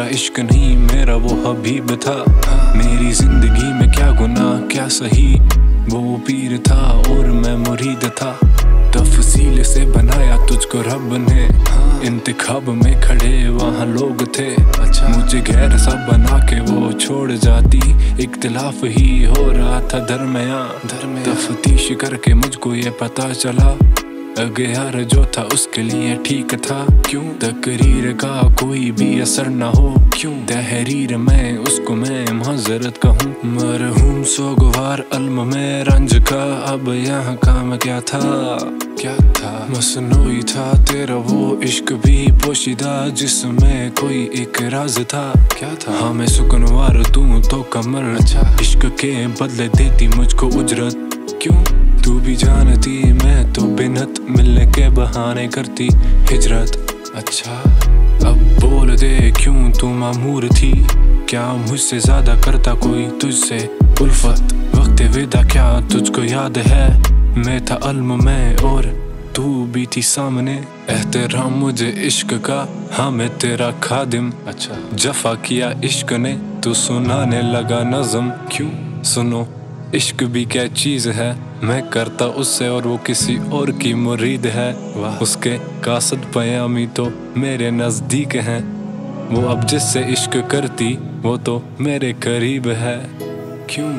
इश्क नहीं मेरा वो हबीब था। मेरी जिंदगी में क्या गुनाह क्या सही, वो पीर था और मैं मुरीद था। तफसील से बनाया तुझको रब ने, इंतखाब में खड़े वहाँ लोग थे। मुझे गैर सा बना के वो छोड़ जाती, इख्तिलाफ ही हो रहा था दरमियाँ। तफ्तीश करके मुझको ये पता चला, अगयार जो था उसके लिए ठीक था। क्यों तकरीर का कोई भी असर ना हो, क्यों तहरीर में उसको मैं माजरत कहूँ। मरहूम सोगवार अल्म में रंज का, अब यहाँ काम क्या था मसनूई था तेरा वो इश्क भी पोशीदा, जिसमें कोई एक राज था। क्या था हाँ मैं सुकनवार तू तो कमर, इश्क के बदले देती मुझको उजरत। क्यों तू भी जानती मैं तो बिनत, मिलने के बहाने करती हिजरत। अब बोल दे क्यों तू मामूर थी, क्या मुझसे ज्यादा करता कोई तुझसे उल्फत। वक्त विदा क्या तुझको याद है, मैं था अल्म में और तू भी थी सामने। एहतराम मुझे इश्क का, हाँ मैं तेरा खादिम। जफा किया इश्क ने तू सुनाने लगा नज़म। क्यों सुनो इश्क भी क्या चीज है, मैं करता उससे और वो किसी और की मुरीद है। उसके कासद पयामी तो मेरे नजदीक हैं, वो अब जिससे इश्क करती वो तो मेरे करीब है। क्यों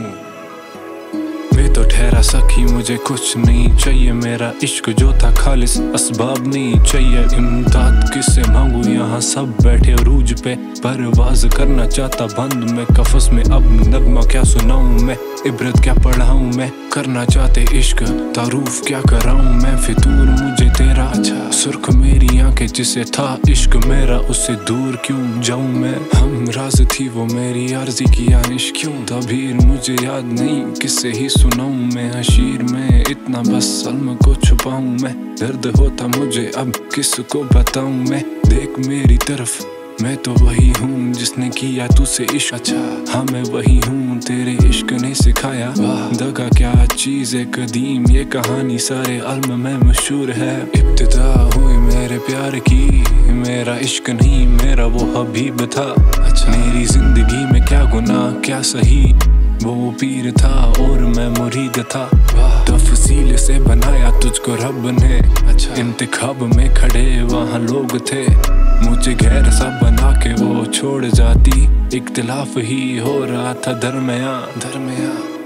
मैं तो ठहरा सकी, मुझे कुछ नहीं चाहिए, मेरा इश्क जो था खालिस असबाब नहीं चाहिए। इमदाद किससे मांगू, यहाँ सब बैठे रूज पे, परवाज करना चाहता बंद में कफस में। अब नगमा क्या सुनाऊं मैं, इबरत क्या पढ़ाऊं मैं, करना चाहते इश्क तारूफ क्या कराऊं मैं। फितूर मुझे तेरा सुर्ख मेरी आंखें, जिसे था इश्क मेरा उससे दूर क्यों जाऊं मैं। हम राज थी वो मेरी अर्जी की आनिश, क्यों तबीर मुझे याद नहीं किससे ही सुनाऊं मैं। हशीर में इतना बस सल्म को छुपाऊं मैं, दर्द होता मुझे अब किसको बताऊं मैं। देख मेरी तरफ मैं तो वही हूँ जिसने किया तुझसे इश्क। हाँ मैं वही हूँ तेरे इश्क ने सिखाया। दगा क्या चीज़ है कदीम, ये कहानी सारे अल्म में मशहूर है। इब्तिदा हुई मेरे प्यार की, मेरा इश्क नहीं मेरा वो हबीब था। मेरी जिंदगी में क्या गुनाह क्या सही, वो पीर था और मैं मुरीद था। तफसील से बनाया तुझको रब ने, इंतखाब में खड़े वहाँ लोग थे। मुझे गैर सा बना के वो छोड़ जाती, इख्तिलाफ ही हो रहा था दरमियाँ।